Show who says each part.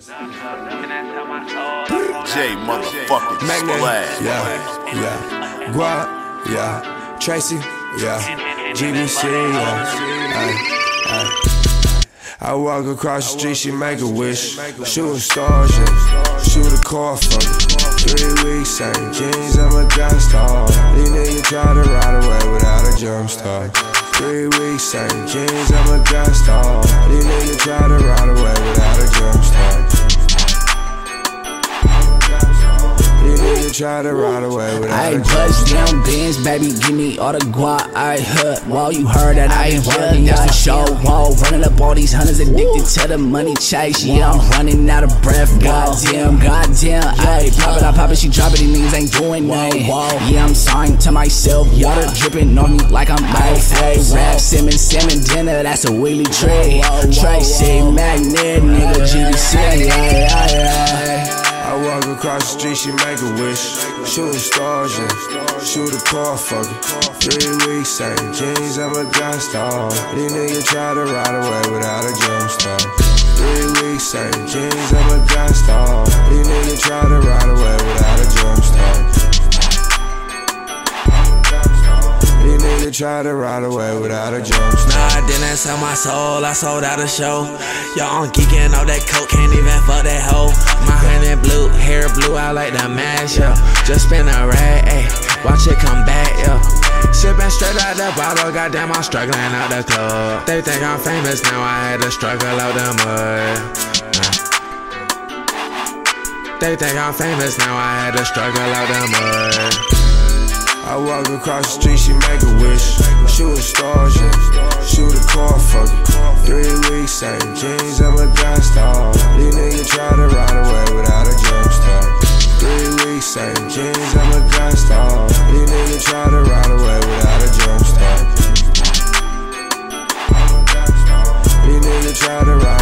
Speaker 1: J motherfucking Mackned,
Speaker 2: yeah. Guap, yeah. Tracy, yeah. GBC, yeah. I walk across the street, she make a wish. Shooting stars, yeah. Shoot a car for me. 3 weeks, same jeans, I'm a gun star. These niggas try to ride away without a jump start. 3 weeks, same jeans, I'm a gun star. These niggas try to ride away without a jump start. Try to ride away with
Speaker 3: I bust down bins, baby, give me all the guap. I heard, well, you heard that I ain't running, that's for sure. Whoa, running up all these hunters, addicted to the money chase. Yeah, I'm running out of breath. Goddamn, ayy, pop it, she drop it, these niggas ain't doing nothing. Yeah, I'm signed to myself, water dripping on me like I'm ice. Rap, salmon, dinner, that's a wheelie tray. Tracy, Mackned, nigga, GBC,
Speaker 2: I walk across the street, she make a wish. Shooting stars, yeah. Shoot a car, fuck it. 3 weeks, same jeans, I'm a gun star. These niggas try to ride away without a jump start. 3 weeks, same jeans, I'm a gun star. These niggas try to ride away without a jump start. These niggas try to ride away without a jump start.
Speaker 4: Nah, I didn't sell my soul, I sold out a show. Y'all on Geekin, all that coke, can't even fuck that hoe. My honey blue, hair blue, I like the mash, yeah. Just spin a rag, ayy, watch it come back, yeah. Sippin' straight out the bottle, goddamn, I'm struggling out the club. They think I'm famous, now I had to struggle out the mud. They think I'm famous, now I had to struggle out the mud.
Speaker 2: I walk across the street, she make a wish. Shooting stars, yeah. Shoot a car, fuck it. 3 weeks, same jeans, I'm a gun star. These niggas try to ride away without a jump start. 3 weeks, same jeans, I'm a gun star. These niggas try to ride away without a jump start. These niggas try to ride